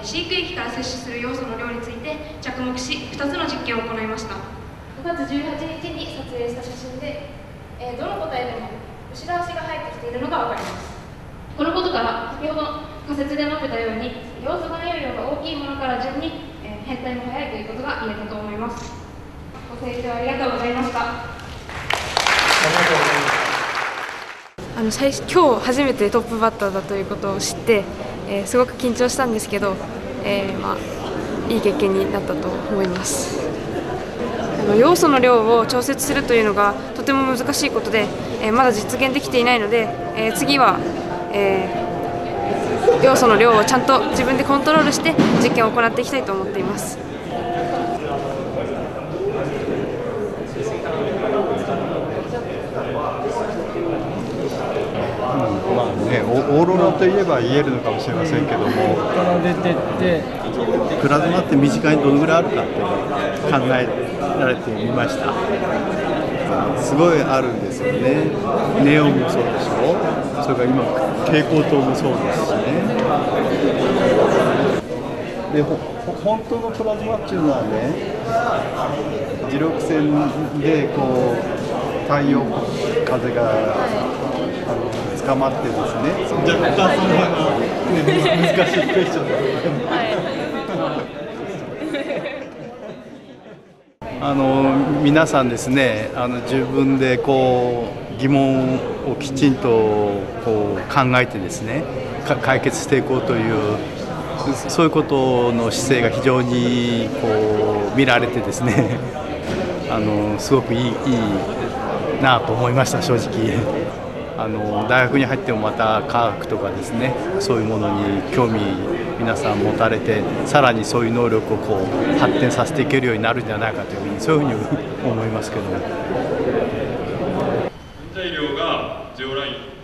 飼育液から摂取する要素の量について着目し、2つの実験を行いました。5月18日に撮影した写真で、どの個体でも後ろ足が生えてきているのが分かります。このことから先ほど仮説で述べたように、要素含有量が大きいものから順に、変態も早いということが言えたと思います。ご清聴ありがとうございました。今日初めてトップバッターだということを知って、すごく緊張したんですけど、いい経験になったと思います。要素の量を調節するというのがとても難しいことで、まだ実現できていないので、次は、要素の量をちゃんと自分でコントロールして実験を行っていきたいと思っています。 オーロラといえば言えるのかもしれませんけども、 から出てってプラズマって身近にどのぐらいあるかって考えられてみました。すごいあるんですよね。ネオンもそうでしょ、それから今蛍光灯もそうですしね。で本当のプラズマっていうのはね、磁力線でこう太陽風が捕まってですね、若干その辺の難しいクエスチョンですけど、皆さんですね、自分でこう疑問をきちんとこう考えてですね、解決していこうというそういうことの姿勢が非常にこう見られてですね、すごくいいなと思いました、正直。大学に入ってもまた科学とかですね、そういうものに興味皆さん持たれて、さらにそういう能力をこう発展させていけるようになるんじゃないかというふうに、そういうふうに思いますけども。 原材料がゼオライン